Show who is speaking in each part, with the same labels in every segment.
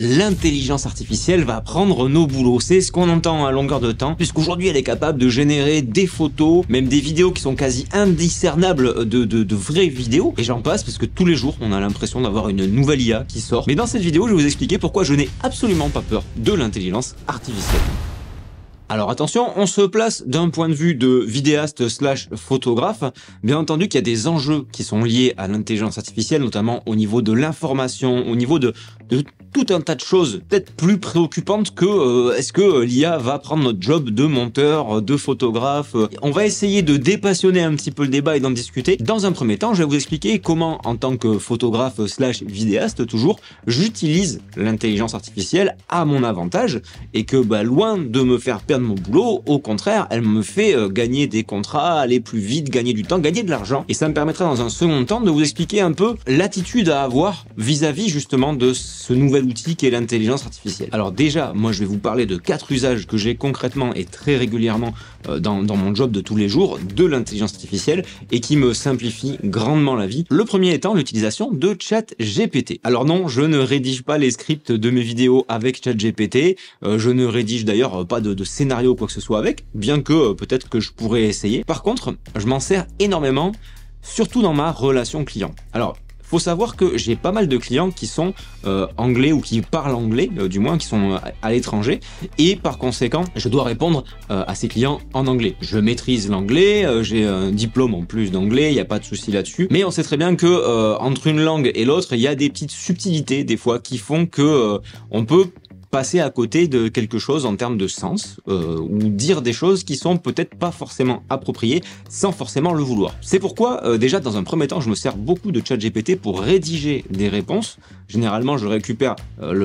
Speaker 1: l'intelligence artificielle va prendre nos boulots. C'est ce qu'on entend à longueur de temps, puisqu'aujourd'hui elle est capable de générer des photos, même des vidéos qui sont quasi indiscernables de vraies vidéos, et j'en passe, parce que tous les jours on a l'impression d'avoir une nouvelle IA qui sort. Mais dans cette vidéo, je vais vous expliquer pourquoi je n'ai absolument pas peur de l'intelligence artificielle. Alors attention, on se place d'un point de vue de vidéaste slash photographe. Bien entendu qu'il y a des enjeux qui sont liés à l'intelligence artificielle, notamment au niveau de l'information, au niveau de tout un tas de choses peut-être plus préoccupantes que est-ce que l'IA va prendre notre job de monteur, de photographe. On va essayer de dépassionner un petit peu le débat et d'en discuter. Dans un premier temps, je vais vous expliquer comment, en tant que photographe slash vidéaste toujours, j'utilise l'intelligence artificielle à mon avantage et que loin de me faire perdre mon boulot, au contraire, elle me fait gagner des contrats, aller plus vite, gagner du temps, gagner de l'argent. Et ça me permettra dans un second temps de vous expliquer un peu l'attitude à avoir vis-à-vis justement de ce nouvel outil qu'est l'intelligence artificielle. Alors déjà, moi je vais vous parler de 4 usages que j'ai concrètement et très régulièrement dans mon job de tous les jours de l'intelligence artificielle et qui me simplifie grandement la vie. Le premier étant l'utilisation de ChatGPT. Alors non, je ne rédige pas les scripts de mes vidéos avec ChatGPT, je ne rédige d'ailleurs pas de scénario ou quoi que ce soit avec, bien que peut-être que je pourrais essayer. Par contre, je m'en sers énormément, surtout dans ma relation client. Alors, faut savoir que j'ai pas mal de clients qui sont anglais ou qui parlent anglais, du moins qui sont à l'étranger, et par conséquent, je dois répondre à ces clients en anglais. Je maîtrise l'anglais, j'ai un diplôme en plus d'anglais, il n'y a pas de souci là-dessus, mais on sait très bien que entre une langue et l'autre, il y a des petites subtilités des fois qui font que on peut passer à côté de quelque chose en termes de sens ou dire des choses qui sont peut-être pas forcément appropriées sans forcément le vouloir. C'est pourquoi déjà dans un premier temps je me sers beaucoup de ChatGPT pour rédiger des réponses. Généralement je récupère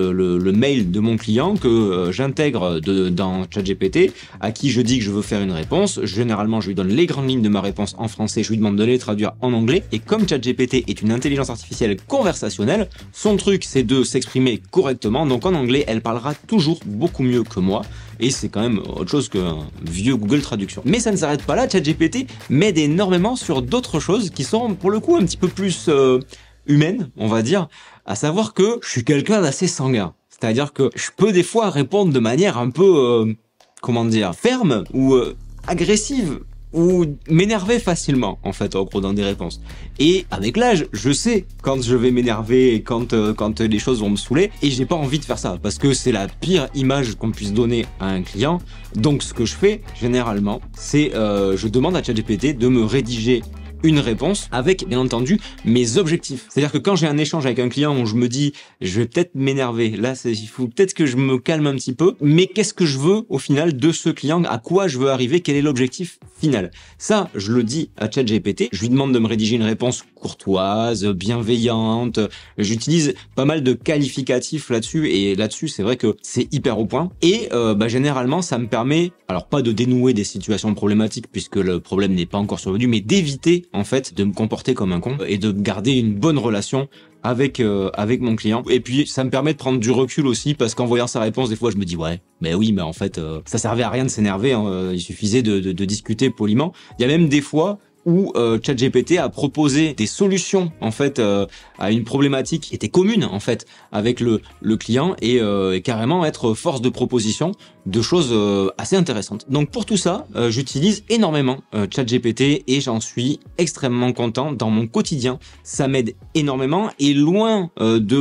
Speaker 1: le mail de mon client que j'intègre dans ChatGPT, à qui je dis que je veux faire une réponse. Généralement je lui donne les grandes lignes de ma réponse en français, je lui demande de les traduire en anglais, et comme ChatGPT est une intelligence artificielle conversationnelle, son truc c'est de s'exprimer correctement, donc en anglais elle parlera toujours beaucoup mieux que moi, et c'est quand même autre chose qu'un vieux Google Traduction. Mais ça ne s'arrête pas là, ChatGPT m'aide énormément sur d'autres choses qui sont pour le coup un petit peu plus humaines, on va dire, à savoir que je suis quelqu'un d'assez sanguin. C'est-à-dire que je peux des fois répondre de manière un peu, comment dire, ferme ou agressive, ou m'énerver facilement, en fait, en gros, dans des réponses. Et avec l'âge, je sais quand je vais m'énerver et quand les choses vont me saouler, et j'ai pas envie de faire ça, parce que c'est la pire image qu'on puisse donner à un client. Donc ce que je fais, généralement, c'est je demande à ChatGPT de me rédiger une réponse avec, bien entendu, mes objectifs. C'est-à-dire que quand j'ai un échange avec un client où je me dis je vais peut-être m'énerver, là il faut peut-être que je me calme un petit peu, mais qu'est-ce que je veux au final de ce client, à quoi je veux arriver, quel est l'objectif final. Ça, je le dis à ChatGPT, je lui demande de me rédiger une réponse courtoise, bienveillante, j'utilise pas mal de qualificatifs là-dessus, et là-dessus c'est vrai que c'est hyper au point, et généralement ça me permet, alors pas de dénouer des situations problématiques puisque le problème n'est pas encore survenu, mais d'éviter en fait de me comporter comme un con et de garder une bonne relation avec mon client. Et puis ça me permet de prendre du recul aussi, parce qu'en voyant sa réponse, des fois je me dis ouais, mais oui, mais en fait ça servait à rien de s'énerver, hein, il suffisait de discuter poliment. Il y a même des fois où ChatGPT a proposé des solutions en fait à une problématique qui était commune en fait avec le client, et carrément être force de proposition de choses assez intéressantes. Donc pour tout ça, j'utilise énormément ChatGPT et j'en suis extrêmement content dans mon quotidien. Ça m'aide énormément, et loin de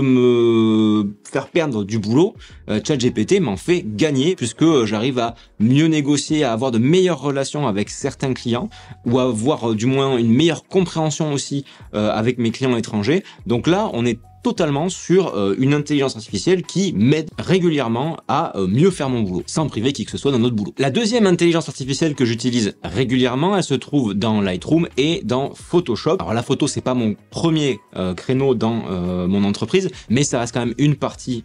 Speaker 1: me faire perdre du boulot, ChatGPT m'en fait gagner, puisque j'arrive à mieux négocier, à avoir de meilleures relations avec certains clients, ou à avoir du moins une meilleure compréhension aussi avec mes clients étrangers. Donc là, on est totalement sur une intelligence artificielle qui m'aide régulièrement à mieux faire mon boulot, sans priver qui que ce soit dans notre boulot. La deuxième intelligence artificielle que j'utilise régulièrement, elle se trouve dans Lightroom et dans Photoshop. Alors la photo, c'est pas mon premier créneau dans mon entreprise, mais ça reste quand même une partie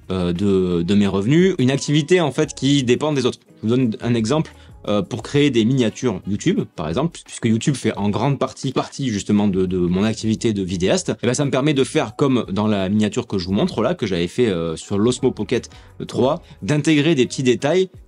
Speaker 1: de mes revenus, une activité en fait qui dépend des autres. Je vous donne un exemple. Pour créer des miniatures YouTube, par exemple, puisque YouTube fait en grande partie justement de mon activité de vidéaste, et ça me permet de faire comme dans la miniature que je vous montre là, que j'avais fait sur l'Osmo Pocket 3, d'intégrer des petits détails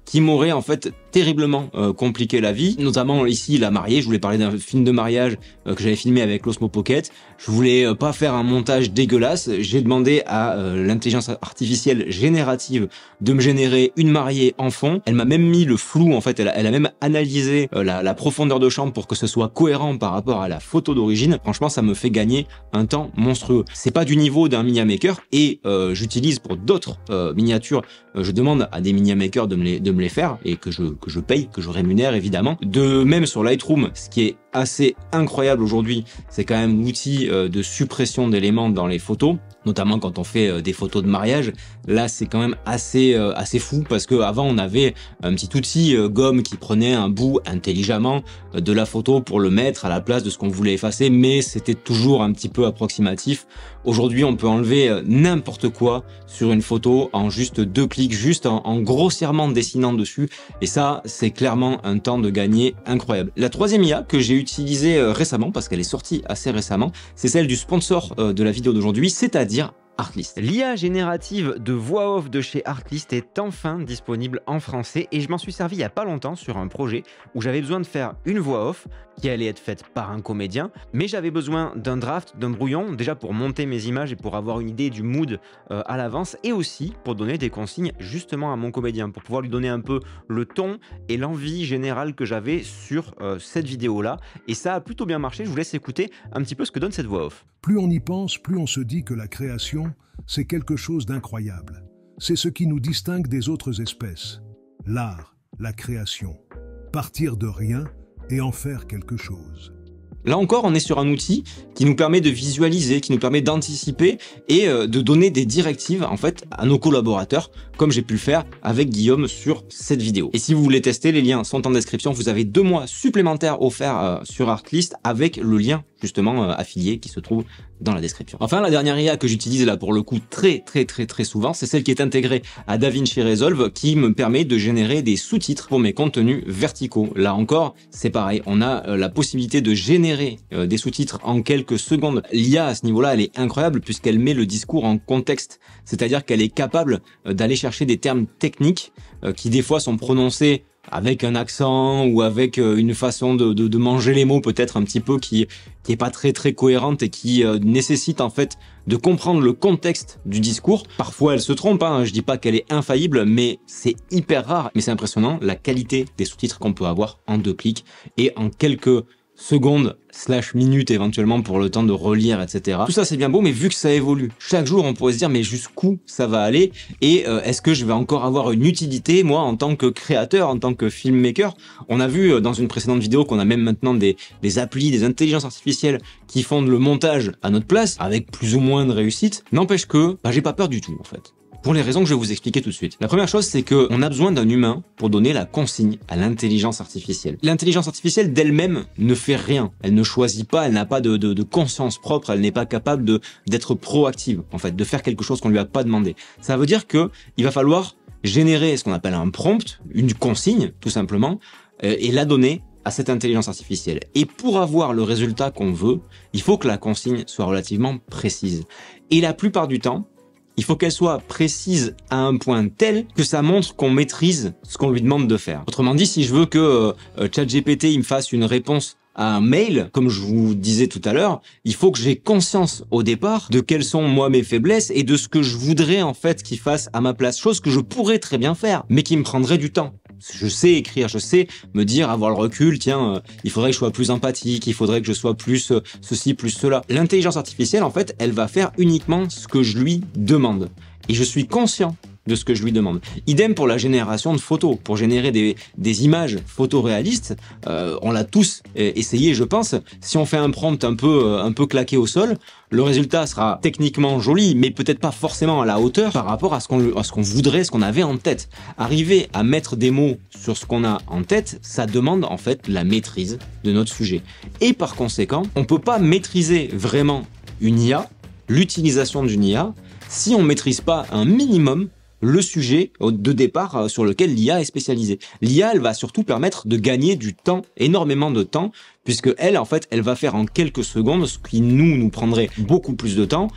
Speaker 1: qui m'aurait en fait terriblement compliqué la vie, notamment ici la mariée. Je voulais parler d'un film de mariage que j'avais filmé avec l'Osmo Pocket. Je voulais pas faire un montage dégueulasse. J'ai demandé à l'intelligence artificielle générative de me générer une mariée en fond. Elle m'a même mis le flou en fait, elle a même analysé la profondeur de champ pour que ce soit cohérent par rapport à la photo d'origine. Franchement, ça me fait gagner un temps monstrueux. C'est pas du niveau d'un Miniature Maker et j'utilise pour d'autres miniatures, je demande à des Miniature Maker de me les faire et que je paye, que je rémunère évidemment. De même sur Lightroom, ce qui est assez incroyable aujourd'hui, c'est quand même l'outil de suppression d'éléments dans les photos, notamment quand on fait des photos de mariage. Là, c'est quand même assez fou parce que avant on avait un petit outil gomme qui prenait un bout intelligemment de la photo pour le mettre à la place de ce qu'on voulait effacer, mais c'était toujours un petit peu approximatif. Aujourd'hui, on peut enlever n'importe quoi sur une photo en juste 2 clics, juste en grossièrement dessinant dessus, et ça, c'est clairement un temps de gagner incroyable. La troisième IA que j'ai utilisée récemment, parce qu'elle est sortie assez récemment, c'est celle du sponsor de la vidéo d'aujourd'hui, c'est-à-dire Artlist. L'IA générative de voix off de chez Artlist est enfin disponible en français et je m'en suis servi il n'y a pas longtemps sur un projet où j'avais besoin de faire une voix off qui allait être faite par un comédien, mais j'avais besoin d'un draft, d'un brouillon, déjà pour monter mes images et pour avoir une idée du mood à l'avance, et aussi pour donner des consignes justement à mon comédien, pour pouvoir lui donner un peu le ton et l'envie générale que j'avais sur cette vidéo-là. Et ça a plutôt bien marché. Je vous laisse écouter un petit peu ce que donne cette voix off.
Speaker 2: Plus on y pense, plus on se dit que la création, c'est quelque chose d'incroyable. C'est ce qui nous distingue des autres espèces. L'art, la création. Partir de rien et en faire quelque chose.
Speaker 1: Là encore, on est sur un outil qui nous permet de visualiser, qui nous permet d'anticiper et de donner des directives en fait à nos collaborateurs, comme j'ai pu le faire avec Guillaume sur cette vidéo. Et si vous voulez tester, les liens sont en description. Vous avez 2 mois supplémentaires offerts sur Artlist avec le lien justement affilié qui se trouve dans la description. Enfin, la dernière IA que j'utilise là pour le coup très souvent, c'est celle qui est intégrée à DaVinci Resolve, qui me permet de générer des sous-titres pour mes contenus verticaux. Là encore, c'est pareil, on a la possibilité de générer des sous-titres en quelques secondes. L'IA à ce niveau-là, elle est incroyable puisqu'elle met le discours en contexte, c'est-à-dire qu'elle est capable d'aller chercher des termes techniques qui des fois sont prononcés avec un accent ou avec une façon de manger les mots peut-être un petit peu qui est pas très cohérente et qui nécessite en fait de comprendre le contexte du discours. Parfois elle se trompe, hein, je dis pas qu'elle est infaillible, mais c'est hyper rare. Mais c'est impressionnant la qualité des sous-titres qu'on peut avoir en 2 clics et en quelques secondes / minutes éventuellement pour le temps de relire, etc. Tout ça c'est bien beau, mais vu que ça évolue chaque jour, on pourrait se dire mais jusqu'où ça va aller et est-ce que je vais encore avoir une utilité moi en tant que créateur, en tant que filmmaker. On a vu dans une précédente vidéo qu'on a même maintenant des applis, des intelligences artificielles qui font le montage à notre place avec plus ou moins de réussite. N'empêche que j'ai pas peur du tout en fait. Pour les raisons que je vais vous expliquer tout de suite. La première chose, c'est qu'on a besoin d'un humain pour donner la consigne à l'intelligence artificielle. L'intelligence artificielle d'elle-même ne fait rien. Elle ne choisit pas, elle n'a pas de conscience propre, elle n'est pas capable d'être proactive, en fait, de faire quelque chose qu'on lui a pas demandé. Ça veut dire que il va falloir générer ce qu'on appelle un prompt, une consigne, tout simplement, et la donner à cette intelligence artificielle. Et pour avoir le résultat qu'on veut, il faut que la consigne soit relativement précise. Et la plupart du temps, il faut qu'elle soit précise à un point tel que ça montre qu'on maîtrise ce qu'on lui demande de faire. Autrement dit, si je veux que ChatGPT il me fasse une réponse à un mail, comme je vous disais tout à l'heure, il faut que j'ai conscience au départ de quelles sont moi mes faiblesses et de ce que je voudrais en fait qu'il fasse à ma place, chose que je pourrais très bien faire, mais qui me prendrait du temps. Je sais écrire, je sais me dire, avoir le recul, tiens, il faudrait que je sois plus empathique, il faudrait que je sois plus ceci, plus cela. L'intelligence artificielle, en fait, elle va faire uniquement ce que je lui demande. Et je suis conscient de ce que je lui demande. Idem pour la génération de photos. Pour générer des images photoréalistes, on l'a tous essayé, je pense. Si on fait un prompt un peu claqué au sol, le résultat sera techniquement joli, mais peut-être pas forcément à la hauteur par rapport à ce qu'on voudrait, ce qu'on avait en tête. Arriver à mettre des mots sur ce qu'on a en tête, ça demande en fait la maîtrise de notre sujet. Et par conséquent, on peut pas maîtriser vraiment une IA, l'utilisation d'une IA, si on maîtrise pas un minimum le sujet de départ sur lequel l'IA est spécialisée. L'IA, elle va surtout permettre de gagner du temps, énormément de temps, puisque elle, en fait, elle va faire en quelques secondes ce qui nous prendrait beaucoup plus de temps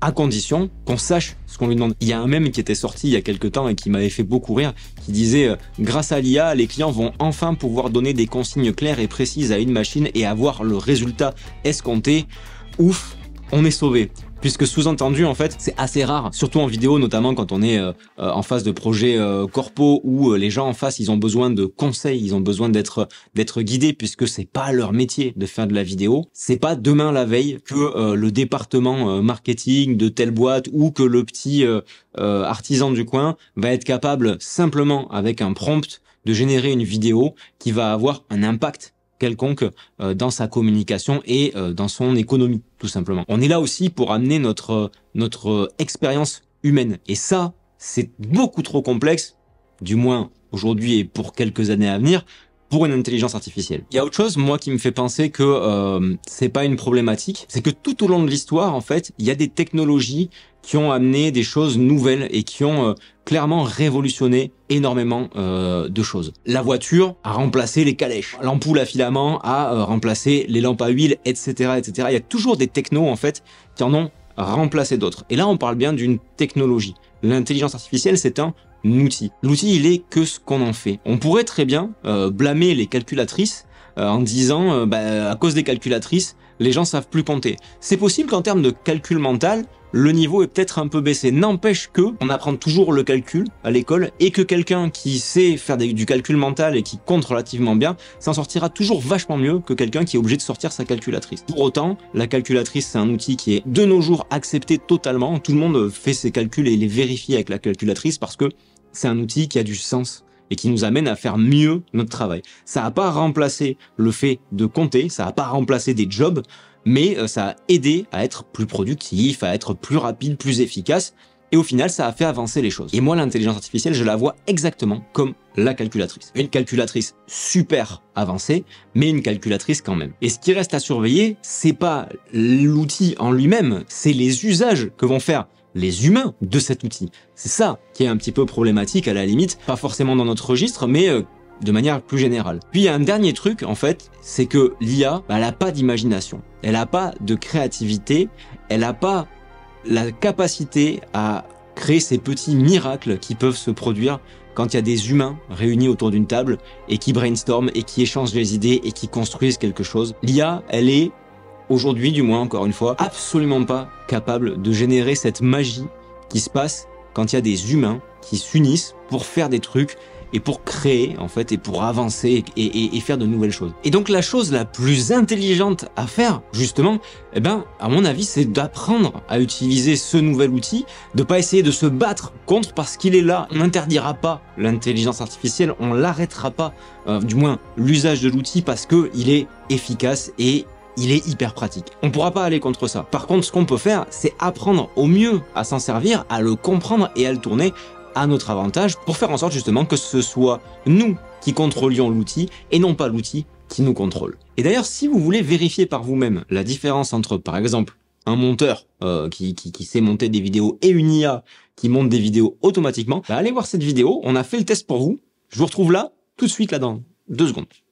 Speaker 1: à condition qu'on sache ce qu'on lui demande. Il y a un mème qui était sorti il y a quelques temps et qui m'avait fait beaucoup rire, qui disait grâce à l'IA, les clients vont enfin pouvoir donner des consignes claires et précises à une machine et avoir le résultat escompté. Ouf, on est sauvé. Puisque sous-entendu, en fait, c'est assez rare, surtout en vidéo, notamment quand on est en phase de projets corpo où les gens en face, ils ont besoin de conseils, ils ont besoin d'être guidés, puisque c'est pas leur métier de faire de la vidéo. C'est pas demain la veille que le département marketing de telle boîte ou que le petit artisan du coin va être capable simplement avec un prompt de générer une vidéo qui va avoir un impact quelconque dans sa communication et dans son économie, tout simplement. On est là aussi pour amener notre expérience humaine. Et ça, c'est beaucoup trop complexe, du moins aujourd'hui et pour quelques années à venir, pour une intelligence artificielle. Il y a autre chose, moi, qui me fait penser que c'est pas une problématique, c'est que tout au long de l'histoire, en fait, il y a des technologies qui ont amené des choses nouvelles et qui ont clairement révolutionné énormément de choses. La voiture a remplacé les calèches, l'ampoule à filament a remplacé les lampes à huile, etc., etc. Il y a toujours des technos, en fait, qui en ont remplacé d'autres. Et là, on parle bien d'une technologie. L'intelligence artificielle, c'est un outil. L'outil, il est que ce qu'on en fait. On pourrait très bien blâmer les calculatrices en disant à cause des calculatrices, les gens savent plus compter. C'est possible qu'en termes de calcul mental, le niveau est peut-être un peu baissé. N'empêche que on apprend toujours le calcul à l'école et que quelqu'un qui sait faire du calcul mental et qui compte relativement bien s'en sortira toujours vachement mieux que quelqu'un qui est obligé de sortir sa calculatrice. Pour autant, la calculatrice, c'est un outil qui est de nos jours accepté totalement. Tout le monde fait ses calculs et les vérifie avec la calculatrice parce que c'est un outil qui a du sens et qui nous amène à faire mieux notre travail. Ça n'a pas remplacé le fait de compter, ça n'a pas remplacé des jobs, mais ça a aidé à être plus productif, à être plus rapide, plus efficace, et au final, ça a fait avancer les choses. Et moi, l'intelligence artificielle, je la vois exactement comme la calculatrice. Une calculatrice super avancée, mais une calculatrice quand même. Et ce qui reste à surveiller, c'est pas l'outil en lui-même, c'est les usages que vont faire les humains de cet outil. C'est ça qui est un petit peu problématique à la limite, pas forcément dans notre registre, mais de manière plus générale. Puis il y a un dernier truc, en fait, c'est que l'IA, elle a pas d'imagination, elle a pas de créativité, elle a pas la capacité à créer ces petits miracles qui peuvent se produire quand il y a des humains réunis autour d'une table et qui brainstorment et qui échangent les idées et qui construisent quelque chose. L'IA, elle est aujourd'hui, du moins, encore une fois, absolument pas capable de générer cette magie qui se passe quand il y a des humains qui s'unissent pour faire des trucs et pour créer, en fait, et pour avancer et faire de nouvelles choses. Et donc, la chose la plus intelligente à faire, justement, eh ben, à mon avis, c'est d'apprendre à utiliser ce nouvel outil, de pas essayer de se battre contre parce qu'il est là. On n'interdira pas l'intelligence artificielle, on l'arrêtera pas, du moins, l'usage de l'outil parce que il est efficace et il est hyper pratique. On pourra pas aller contre ça. Par contre, ce qu'on peut faire, c'est apprendre au mieux à s'en servir, à le comprendre et à le tourner à notre avantage pour faire en sorte justement que ce soit nous qui contrôlions l'outil et non pas l'outil qui nous contrôle. Et d'ailleurs, si vous voulez vérifier par vous-même la différence entre, par exemple, un monteur qui sait monter des vidéos et une IA qui monte des vidéos automatiquement, allez voir cette vidéo, on a fait le test pour vous. Je vous retrouve là, tout de suite là dans 2 secondes.